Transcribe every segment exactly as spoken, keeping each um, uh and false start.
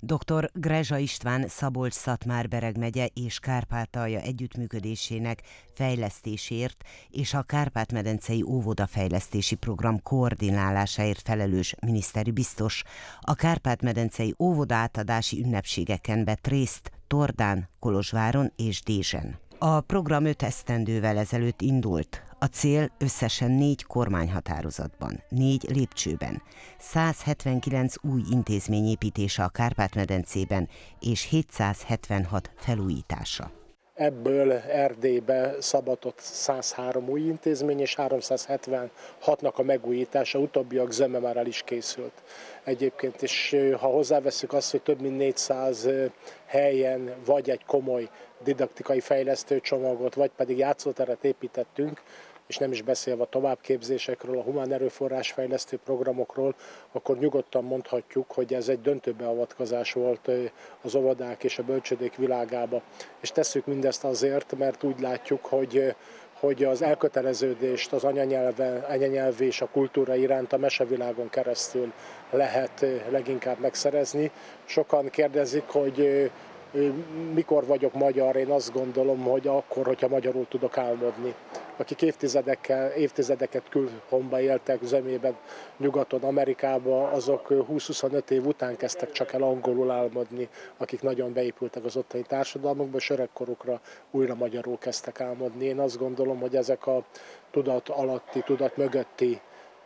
doktor Grezsa István Szabolcs-Szatmár-Bereg megye és Kárpátalja együttműködésének fejlesztésért és a Kárpát-medencei óvodafejlesztési program koordinálásáért felelős miniszteri biztos a Kárpát-medencei óvodaátadási ünnepségeken vett részt Tordán, Kolozsváron és Dézsen. A program öt esztendővel ezelőtt indult. A cél összesen négy kormányhatározatban, négy lépcsőben, száz hetvenkilenc új intézmény építése a Kárpát-medencében és hétszázhetvenhat felújítása. Ebből Erdélybe szabadott száz három új intézmény és háromszázhetvenhatnak a megújítása, utóbbiak zöme már el is készült. Egyébként is, ha hozzáveszünk azt, hogy több mint négyszáz helyen vagy egy komoly didaktikai fejlesztőcsomagot, vagy pedig játszóteret építettünk, és nem is beszélve a továbbképzésekről, a humán erőforrás fejlesztő programokról, akkor nyugodtan mondhatjuk, hogy ez egy döntő beavatkozás volt az óvodák és a bölcsődék világába. És tesszük mindezt azért, mert úgy látjuk, hogy hogy az elköteleződést az anyanyelve, anyanyelv és a kultúra iránt a mesevilágon keresztül lehet leginkább megszerezni. Sokan kérdezik, hogy mikor vagyok magyar, én azt gondolom, hogy akkor, hogyha magyarul tudok álmodni. Akik évtizedekkel, évtizedeket külhomba éltek zömében, nyugaton, Amerikában, azok húsz-huszonöt év után kezdtek csak el angolul álmodni, akik nagyon beépültek az ottani társadalmakba, és öregkorukra újra magyarul kezdtek álmodni. Én azt gondolom, hogy ezek a tudat alatti, tudat mögötti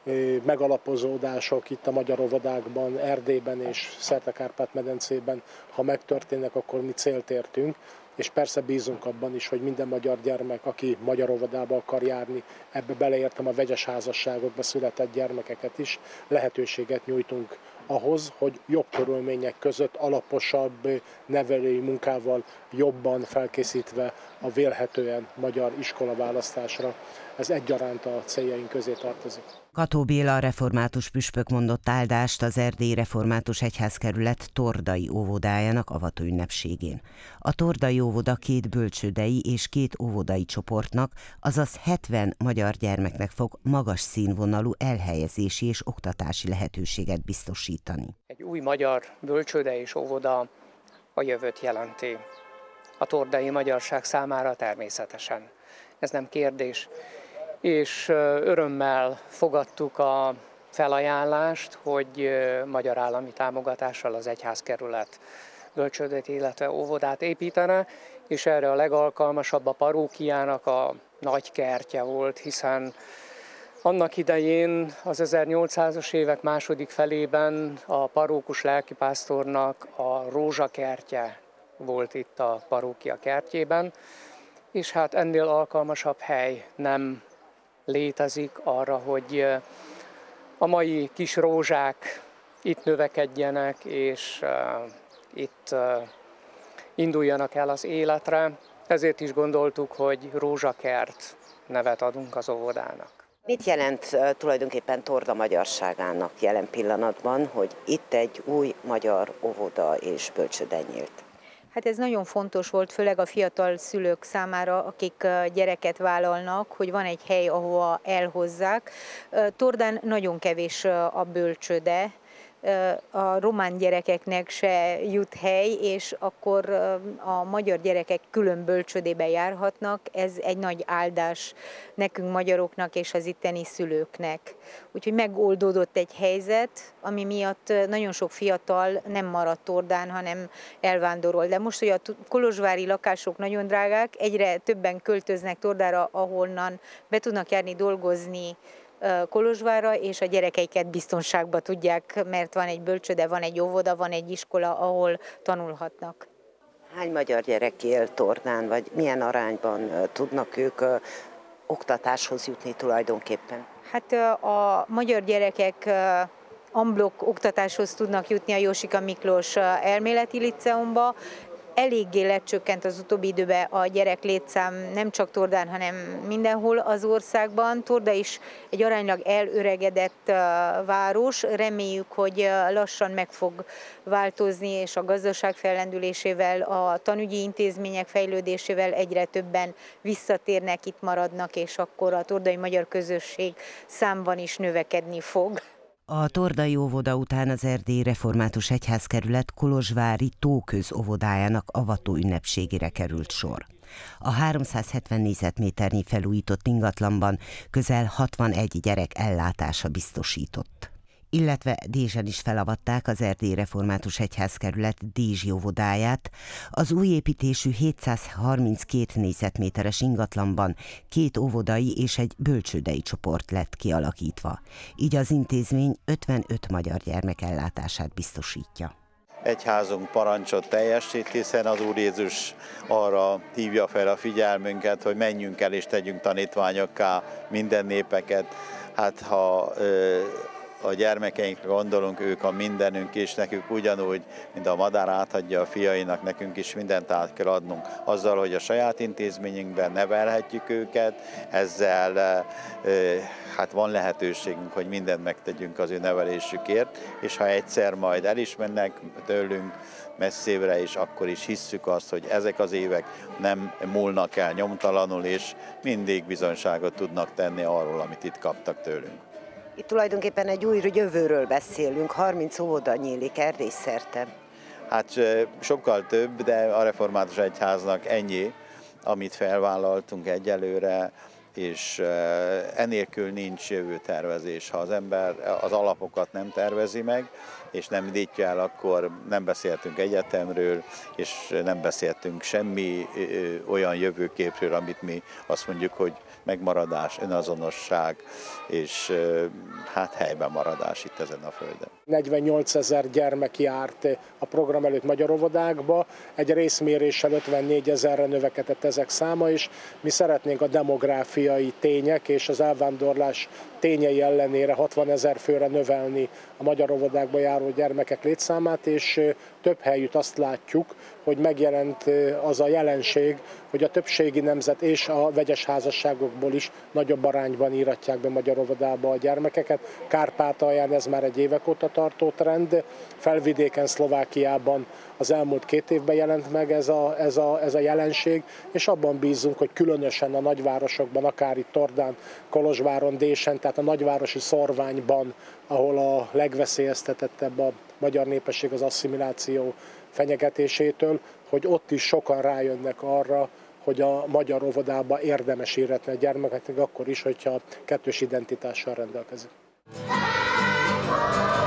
megalapozódások itt a magyar óvodákban, Erdélyben és szerte Kárpát-medencében, ha megtörténnek, akkor mi célt értünk, és persze bízunk abban is, hogy minden magyar gyermek, aki magyar óvodába akar járni, ebbe beleértem a vegyes házasságokba született gyermekeket is, lehetőséget nyújtunk ahhoz, hogy jobb körülmények között alaposabb nevelői munkával jobban felkészítve a vélhetően magyar iskolaválasztásra. Ez egyaránt a céljaink közé tartozik. Kató Béla református püspök mondott áldást az Erdélyi Református Egyházkerület Tordai óvodájának avatóünnepségén. A Tordai óvoda két bölcsődei és két óvodai csoportnak, azaz hetven magyar gyermeknek fog magas színvonalú elhelyezési és oktatási lehetőséget biztosítani. Egy új magyar bölcsőde és óvoda a jövőt jelenti. A tordai magyarság számára természetesen. Ez nem kérdés. És örömmel fogadtuk a felajánlást, hogy magyar állami támogatással az egyházkerület bölcsődét, illetve óvodát építene, és erre a legalkalmasabb a parókiának a nagy kertje volt, hiszen annak idején az ezernyolcszázas évek második felében a parókus lelkipásztornak a rózsakertje volt itt a parókia kertjében, és hát ennél alkalmasabb hely nem létezik arra, hogy a mai kis rózsák itt növekedjenek, és itt induljanak el az életre. Ezért is gondoltuk, hogy rózsakert nevet adunk az óvodának. Mit jelent tulajdonképpen Torda magyarságának jelen pillanatban, hogy itt egy új magyar óvoda és bölcsőde nyílt? Hát ez nagyon fontos volt, főleg a fiatal szülők számára, akik gyereket vállalnak, hogy van egy hely, ahova elhozzák. Tordán nagyon kevés a bölcsőde, a román gyerekeknek se jut hely, és akkor a magyar gyerekek külön bölcsődébe járhatnak. Ez egy nagy áldás nekünk magyaroknak és az itteni szülőknek. Úgyhogy megoldódott egy helyzet, ami miatt nagyon sok fiatal nem maradt Tordán, hanem elvándorol. De most, hogy a kolozsvári lakások nagyon drágák, egyre többen költöznek Tordára, ahonnan be tudnak járni dolgozni Kolozsvárra, és a gyerekeiket biztonságba tudják, mert van egy bölcsőde, van egy óvoda, van egy iskola, ahol tanulhatnak. Hány magyar gyerek él Tordán, vagy milyen arányban tudnak ők oktatáshoz jutni tulajdonképpen? Hát a magyar gyerekek amblok oktatáshoz tudnak jutni a Jósika Miklós elméleti liceumba. Eléggé lecsökkent az utóbbi időben a gyerek létszám nem csak Tordán, hanem mindenhol az országban. Torda is egy aránylag elöregedett város. Reméljük, hogy lassan meg fog változni, és a gazdaság fellendülésével, a tanügyi intézmények fejlődésével egyre többen visszatérnek, itt maradnak, és akkor a tordai magyar közösség számban is növekedni fog. A Tordai óvoda után az Erdélyi Református Egyházkerület kolozsvári Tóköz óvodájának avató ünnepségére került sor. A háromszázhetven négyzetméternyi felújított ingatlanban közel hatvanegy gyerek ellátása biztosított. Illetve Dézsen is felavatták az Erdélyi Református Egyházkerület Dézsi óvodáját. Az új építésű hétszázharminckét négyzetméteres ingatlanban két óvodai és egy bölcsődei csoport lett kialakítva. Így az intézmény ötvenöt magyar gyermek ellátását biztosítja. Egyházunk parancsot teljesít, hiszen az Úr Jézus arra hívja fel a figyelmünket, hogy menjünk el és tegyünk tanítványokká minden népeket. Hát ha ö, a gyermekeinkre gondolunk, ők a mindenünk, és nekünk ugyanúgy, mint a madár átadja a fiainak, nekünk is mindent át kell adnunk. Azzal, hogy a saját intézményünkben nevelhetjük őket, ezzel hát van lehetőségünk, hogy mindent megtegyünk az ő nevelésükért, és ha egyszer majd el is mennek tőlünk messzébre is, akkor is hisszük azt, hogy ezek az évek nem múlnak el nyomtalanul, és mindig bizonyságot tudnak tenni arról, amit itt kaptak tőlünk. Itt tulajdonképpen egy új jövőről beszélünk, harminc óvoda nyílik Erdély szerte. Hát sokkal több, de a Református Egyháznak ennyi, amit felvállaltunk egyelőre, és enélkül nincs jövőtervezés. Ha az ember az alapokat nem tervezi meg, és nem indítja el, akkor nem beszéltünk egyetemről, és nem beszéltünk semmi olyan jövőképről, amit mi azt mondjuk, hogy megmaradás, önazonosság, és hát helyben maradás itt ezen a földön. negyvennyolcezer gyermek járt a program előtt magyar óvodákba, egy részméréssel ötvennégyezer-re növekedett ezek száma, és mi szeretnénk a demográfiai tények és az elvándorlás tényei ellenére hatvanezer főre növelni a magyar óvodákba járó gyermekek létszámát, és több helyütt azt látjuk, hogy megjelent az a jelenség, hogy a többségi nemzet és a vegyes házasságokból is nagyobb arányban íratják be magyar óvodába a gyermekeket. Kárpátalján ez már egy évek óta tartó trend, Felvidéken, Szlovákiában az elmúlt két évben jelent meg ez a, ez a, ez a jelenség, és abban bízunk, hogy különösen a nagyvárosokban, akár itt Tordán, Kolozsváron, Désen, tehát a nagyvárosi szorványban, ahol a legveszélyeztetettebb a magyar népesség az asszimiláció fenyegetésétől, hogy ott is sokan rájönnek arra, hogy a magyar óvodába érdemes íratni a gyermekeknek, akkor is, hogyha kettős identitással rendelkezik.